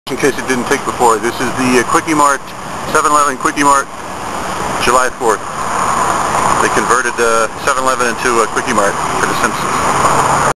In case it didn't take before, this is the Kwik E Mart, 7-Eleven Kwik E Mart, July 4th. They converted 7-Eleven into a Kwik E Mart for the Simpsons.